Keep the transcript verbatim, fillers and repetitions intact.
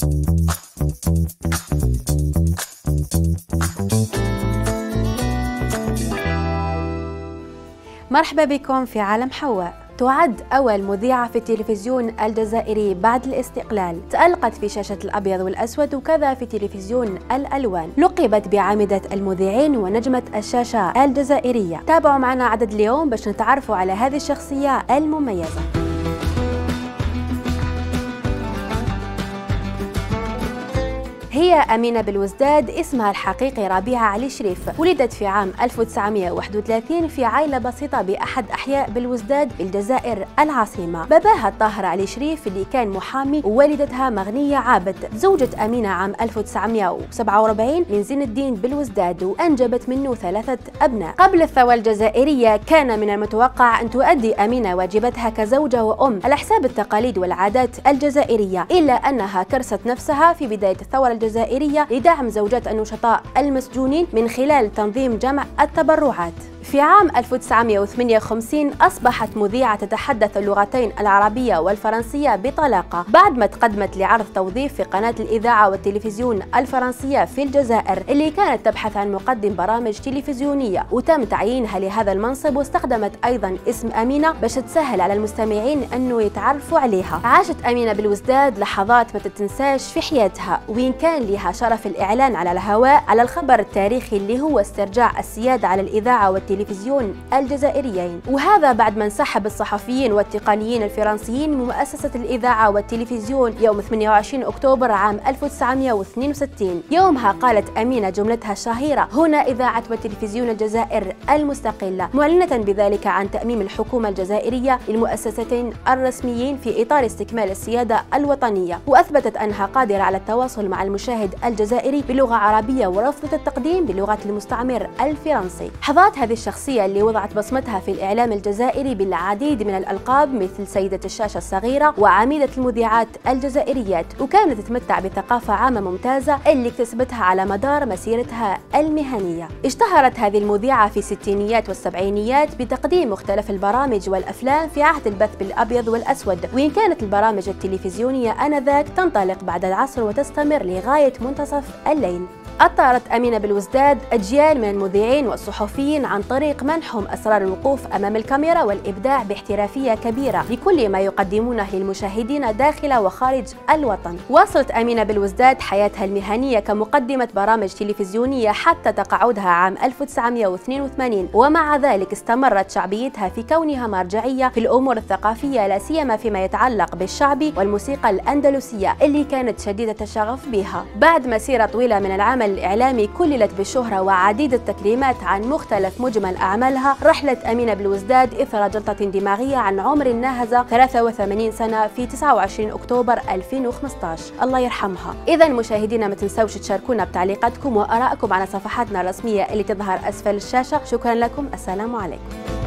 مرحبا بكم في عالم حواء. تعد أول مذيعة في التلفزيون الجزائري بعد الاستقلال، تألقت في شاشة الأبيض والأسود وكذا في تلفزيون الألوان، لقبت بعامدة المذيعين ونجمة الشاشة الجزائرية. تابعوا معنا عدد اليوم باش نتعرفوا على هذه الشخصية المميزة. هي أمينة بلوزداد، اسمها الحقيقي ربيعة علي شريف. ولدت في عام ألف وتسعمئة وواحد وثلاثين في عائلة بسيطة بأحد أحياء بلوزداد بالجزائر العاصمة. باباها الطاهر علي شريف اللي كان محامي، ووالدتها مغنية عابد. زوجت أمينة عام ألف وتسعمئة وسبعة وأربعين من زين الدين بلوزداد، وأنجبت منه ثلاثة أبناء. قبل الثورة الجزائرية كان من المتوقع أن تؤدي أمينة واجباتها كزوجة وأم على حساب التقاليد والعادات الجزائرية، إلا أنها كرست نفسها في بداية الثورة الجزائرية لدعم زوجات النشطاء المسجونين من خلال تنظيم جمع التبرعات. في عام ألف وتسعمئة وثمانية وخمسين أصبحت مذيعة تتحدث اللغتين العربية والفرنسية بطلاقة، بعد ما تقدمت لعرض توظيف في قناة الإذاعة والتلفزيون الفرنسية في الجزائر، اللي كانت تبحث عن مقدم برامج تلفزيونية، وتم تعيينها لهذا المنصب. واستخدمت أيضا اسم أمينة باش تسهل على المستمعين أنه يتعرفوا عليها. عاشت أمينة بلوزداد لحظات ما تتنساش في حياتها، وين كان لها شرف الإعلان على الهواء على الخبر التاريخي اللي هو استرجاع السيادة على الإذاعة والتلفزيون التلفزيون الجزائريين، وهذا بعد ما انسحب الصحفيين والتقنيين الفرنسيين من مؤسسة الإذاعة والتلفزيون يوم ثمانية وعشرين أكتوبر عام ألف وتسعمئة واثنين وستين. يومها قالت أمينة جملتها الشهيرة: هنا إذاعة وتلفزيون الجزائر المستقلة، معلنة بذلك عن تأميم الحكومة الجزائرية للمؤسستين الرسميين في إطار استكمال السيادة الوطنية. وأثبتت أنها قادرة على التواصل مع المشاهد الجزائري بلغة عربية، ورفضت التقديم بلغة المستعمر الفرنسي. حظات هذه الشخصية اللي وضعت بصمتها في الإعلام الجزائري بالعديد من الألقاب، مثل سيدة الشاشة الصغيرة وعميدة المذيعات الجزائريات، وكانت تتمتع بثقافة عامة ممتازة اللي اكتسبتها على مدار مسيرتها المهنية. اشتهرت هذه المذيعة في الستينيات والسبعينيات بتقديم مختلف البرامج والأفلام في عهد البث بالأبيض والأسود، وإن كانت البرامج التلفزيونية آنذاك تنطلق بعد العصر وتستمر لغاية منتصف الليل. أطارت أمينة بلوزداد أجيال من المذيعين والصحفيين عن طريق منحهم أسرار الوقوف أمام الكاميرا والإبداع باحترافية كبيرة لكل ما يقدمونه للمشاهدين داخل وخارج الوطن. واصلت أمينة بلوزداد حياتها المهنية كمقدمة برامج تلفزيونية حتى تقاعدها عام ألف وتسعمئة واثنين وثمانين، ومع ذلك استمرت شعبيتها في كونها مرجعية في الأمور الثقافية، لا سيما فيما يتعلق بالشعبي والموسيقى الأندلسية اللي كانت شديدة الشغف بها. بعد مسيرة طويلة من العمل الإعلامي كللت بالشهرة وعديد التكريمات عن مختلف مجمل أعمالها، رحلت أمينة بلوزداد إثر جلطة دماغية عن عمر ناهز ثلاثة وثمانين سنة في تسعة وعشرين أكتوبر ألفين وخمسة عشر، الله يرحمها. إذا مشاهدينا ما تنسوش تشاركونا بتعليقاتكم وآرائكم على صفحاتنا الرسمية اللي تظهر أسفل الشاشة. شكرا لكم، السلام عليكم.